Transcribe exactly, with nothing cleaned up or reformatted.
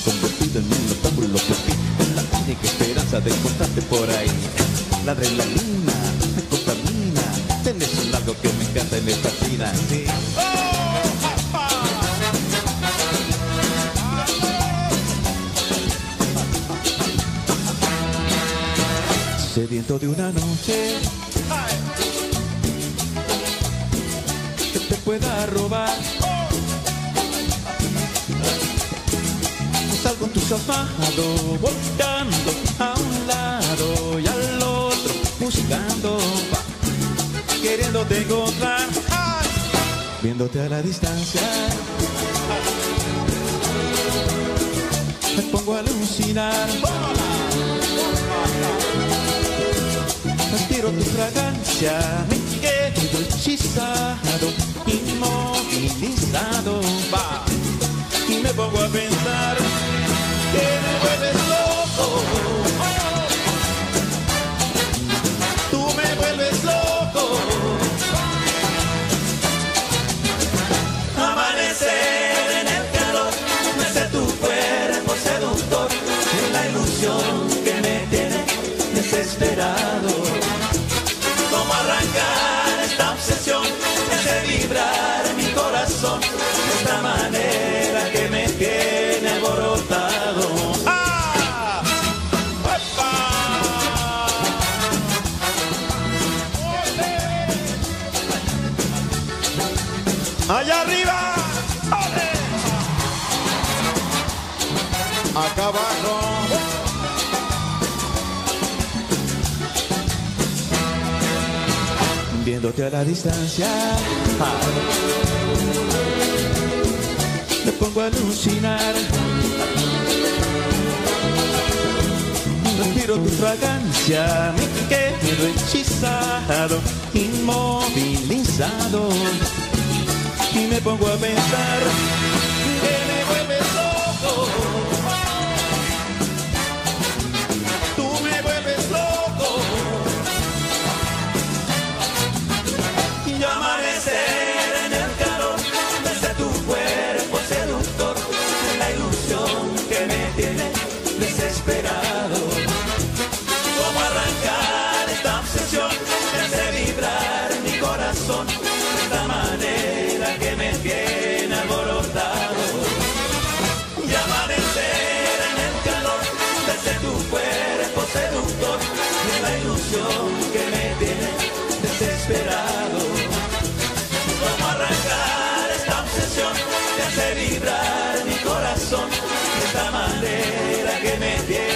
convertido en un noctámbulo por ti, en la única esperanza de encontrarte por ahí. La adrenalina me contamina, tienes un algo que me encanta y me fascina, sí. Sediento de una noche que te pueda robar, salgo entusiasmado, volcando a un lado y al otro, buscando, queriéndote encontrar, viéndote a la distancia, me pongo a alucinar. Respiro tu fragancia, me quedo hechizado, inmovilizado, va. Y me pongo a pensar que me vuelves loco. Tú me vuelves loco. Amanecer en el calor, desde tu cuerpo seductor, en la ilusión que me tiene desesperado. Cómo arrancar esta obsesión, hace vibrar mi corazón de esta manera que me tiene alborotado. ¡Ah! ¡Opa! ¡Allá arriba! ¡Ole! Acá abajo. Viéndote a la distancia, ah, me pongo a alucinar. Respiro tu fragancia, me quedo hechizado, inmovilizado. Y me pongo a pensar que me vuelves loco. Tú me vuelves loco. Y amanecer en el calor desde tu cuerpo seductor, en la ilusión que me tiene desesperado. Cómo arrancar esta obsesión que hace vibrar mi corazón de esta manera que me tiene alborotado. Y amanecer en el calor desde tu cuerpo seductor, en la ilusión que me tiene desesperado. Cómo arrancar esta obsesión que hace vibrar mi corazón de esta manera que me tiene